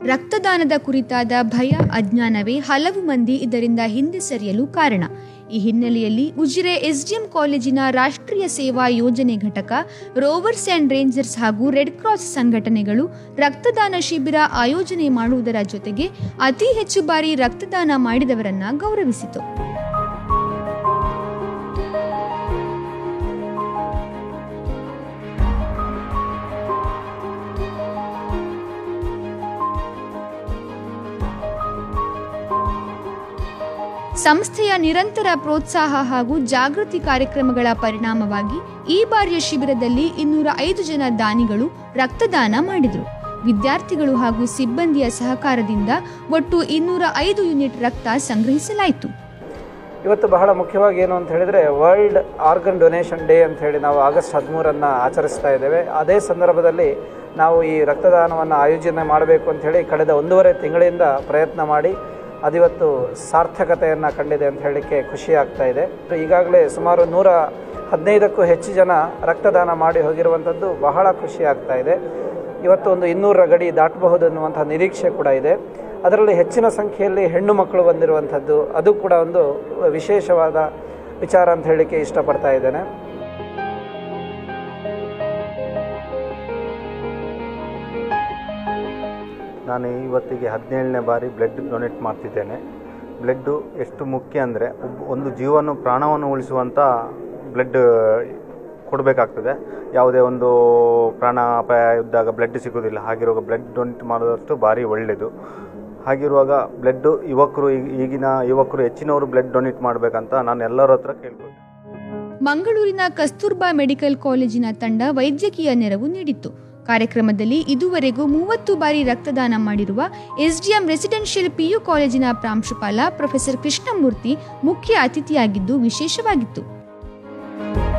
ರಕ್ತದಾನದ ಕುರಿತಾದ ಭಯ, ಅಜ್ಞಾನವೇ ಹಲವು ಮಂದಿ ಇದರಿಂದ ಹಿಂದೆ ಸರಿಯಲು ಕಾರಣ. ಈ ಹಿನ್ನೆಲೆಯಲ್ಲಿ ಉಜಿರೆ ಎಸ್ಡಿಎಂ ಕಾಲೇಜಿನ ರಾಷ್ಟ್ರೀಯ ಸೇವಾ ಯೋಜನೆ ಘಟಕ, ರೋವರ್ಸ್ ಅಂಡ್ ರೇಂಜರ್ಸ್ ಹಾಗೂ ರೆಡ್ ಕ್ರಾಸ್ ಸಂಘಟನೆಗಳು ರಕ್ತದಾನ ಶಿಬಿರ ಆಯೋಜನೆ ಮಾಡುವುದರ ಜೊತೆಗೆ ಅತಿ ಹೆಚ್ಚು ಬಾರಿ ರಕ್ತದಾನ ಮಾಡಿದವರನ್ನ ಗೌರವಿಸಿತು. ಸಂಸ್ಥೆಯ ನಿರಂತರ ಪ್ರೋತ್ಸಾಹ ಹಾಗೂ ಜಾಗೃತಿ ಕಾರ್ಯಕ್ರಮಗಳ ಪರಿಣಾಮವಾಗಿ ಈ ಬಾರಿಯ ಶಿಬಿರದಲ್ಲಿ 205 ಜನ ದಾನಿಗಳು ರಕ್ತದಾನ ಮಾಡಿದರು. ವಿದ್ಯಾರ್ಥಿಗಳು ಹಾಗೂ ಸಿಬ್ಬಂದಿಯ ಸಹಕಾರದಿಂದ ಒಟ್ಟು 205 ಯೂನಿಟ್ ರಕ್ತ ಸಂಗ್ರಹಿಸಲಾಯಿತು. ಇವತ್ತು ಬಹಳ ಮುಖ್ಯವಾಗಿ ಏನು ಅಂತ ಹೇಳಿದರೆ, ವರ್ಲ್ಡ್ ಆರ್ಗನ್ ಡೊನೇಷನ್ ಡೇ ಅಂತ ಹೇಳಿ ನಾವು ಆಗಸ್ಟ್ 13 ಆಚರಿಸ್ತಾ ಇದ್ದೇವೆ. ಅದೇ ಸಂದರ್ಭದಲ್ಲಿ ನಾವು ಈ ರಕ್ತದಾನವನ್ನು ಆಯೋಜನೆ ಮಾಡಬೇಕು ಅಂತ ಹೇಳಿ ಕಳೆದ 1.5 ತಿಂಗಳಿಂದ ಪ್ರಯತ್ನ ಮಾಡಿ ಅದಿವತ್ತು ಸಾರ್ಥಕತೆಯನ್ನು ಕಂಡಿದೆ ಅಂತ ಹೇಳಲಿಕ್ಕೆ ಖುಷಿ ಆಗ್ತಾ ಇದೆ. ಈಗಾಗಲೇ ಸುಮಾರು 115ಕ್ಕೂ ಹೆಚ್ಚು ಜನ ರಕ್ತದಾನ ಮಾಡಿ ಹೋಗಿರುವಂಥದ್ದು ಬಹಳ ಖುಷಿ ಆಗ್ತಾ ಇದೆ. ಇವತ್ತು ಒಂದು 200ರ ಗಡಿ ದಾಟಬಹುದು ಅನ್ನುವಂಥ ನಿರೀಕ್ಷೆ ಕೂಡ ಇದೆ. ಅದರಲ್ಲಿ ಹೆಚ್ಚಿನ ಸಂಖ್ಯೆಯಲ್ಲಿ ಹೆಣ್ಣು ಮಕ್ಕಳು ಬಂದಿರುವಂಥದ್ದು ಅದು ಕೂಡ ಒಂದು ವಿಶೇಷವಾದ ವಿಚಾರ ಅಂತ ಹೇಳಲಿಕ್ಕೆ ಇಷ್ಟಪಡ್ತಾ ಇದ್ದೇನೆ. ನಾನು ಇವತ್ತಿಗೆ 17ನೇ ಬಾರಿ ಬ್ಲಡ್ ಡೊನೇಟ್ ಮಾಡ್ತಿದ್ದೇನೆ. ಬ್ಲಡ್ಡು ಎಷ್ಟು ಮುಖ್ಯ ಅಂದರೆ, ಒಂದು ಜೀವನ ಪ್ರಾಣವನ್ನು ಉಳಿಸುವಂಥ ಬ್ಲಡ್ ಕೊಡಬೇಕಾಗ್ತದೆ. ಯಾವುದೇ ಒಂದು ಪ್ರಾಣಾಪಾಯ ಇದ್ದಾಗ ಬ್ಲಡ್ ಸಿಗೋದಿಲ್ಲ. ಹಾಗಿರುವಾಗ ಬ್ಲಡ್ ಡೊನೇಟ್ ಮಾಡೋದಷ್ಟು ಭಾರಿ ಒಳ್ಳೆಯದು. ಹಾಗಿರುವಾಗ ಬ್ಲಡ್ಡು ಈಗಿನ ಯುವಕರು ಹೆಚ್ಚಿನವರು ಬ್ಲಡ್ ಡೊನೇಟ್ ಮಾಡಬೇಕಂತ ನಾನು ಎಲ್ಲರ ಹತ್ರ ಕೇಳ್ಕೊಳ್ತೀನಿ. ಮಂಗಳೂರಿನ ಕಸ್ತೂರ್ಬಾ ಮೆಡಿಕಲ್ ಕಾಲೇಜಿನ ತಂಡ ವೈದ್ಯಕೀಯ ನೆರವು ನೀಡಿತ್ತು. ಕಾರ್ಯಕ್ರಮದಲ್ಲಿ ಇದುವರೆಗೂ 30 ಬಾರಿ ರಕ್ತದಾನ ಮಾಡಿರುವ ಎಸ್ಡಿಎಂ ರೆಸಿಡೆನ್ಷಿಯಲ್ PU ಕಾಲೇಜಿನ ಪ್ರಾಂಶುಪಾಲ ಪ್ರೊಫೆಸರ್ ಕೃಷ್ಣಮೂರ್ತಿ ಮುಖ್ಯ ಅತಿಥಿಯಾಗಿದ್ದು ವಿಶೇಷವಾಗಿತ್ತು.